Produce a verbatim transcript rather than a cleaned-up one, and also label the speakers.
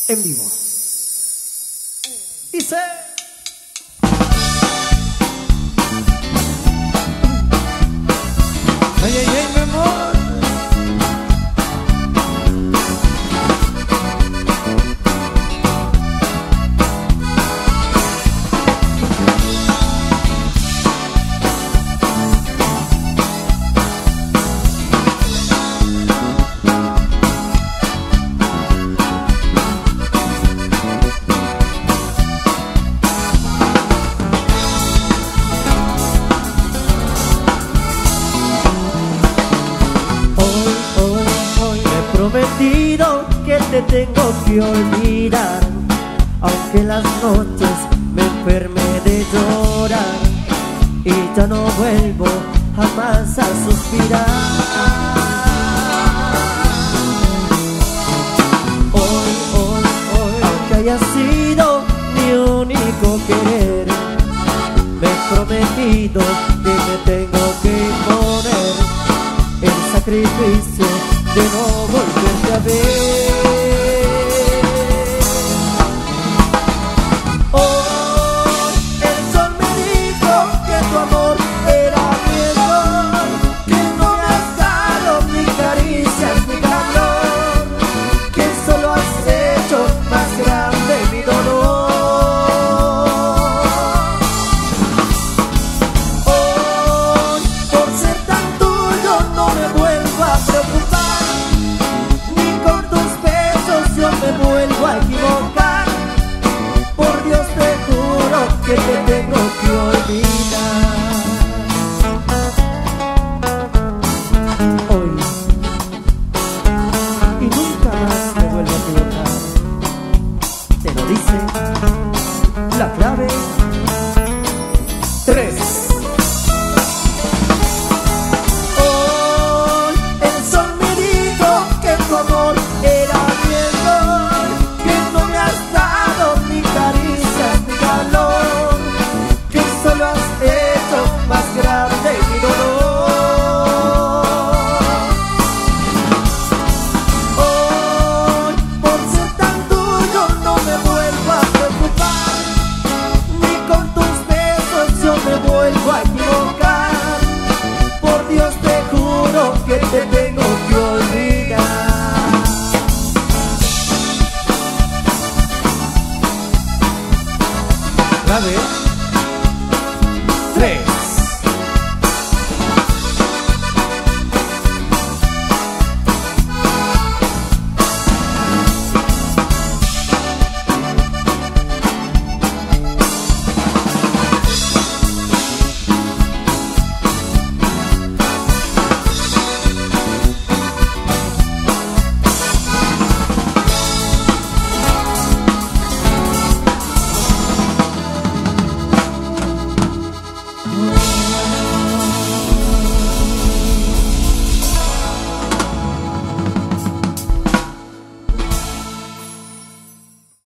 Speaker 1: en vivo. Dice... Ay, ay, ay, mi amor. Prometido que te tengo que olvidar, aunque las noches me enferme de llorar y ya no vuelvo jamás a suspirar. Hoy, hoy, hoy, aunque haya sido mi único querer, me he prometido que me tengo que imponer el sacrificio de no volverte a ver. Hoy el sol me dijo que tu amor era mi error, que no me has dado ni caricias ni calor, que solo has hecho más grande mi dolor. Hoy, por ser tan tuyo, no me vuelvo a preocupar, me vuelvo a equivocar. Por Dios te juro que te tengo que olvidar. Hoy y nunca más me vuelvo a equivocar. Te lo dice la clave tres. Hoy el sol me dijo que tu amor era vuelvo a equivocar. Por Dios te juro que te tengo que olvidar. A ver.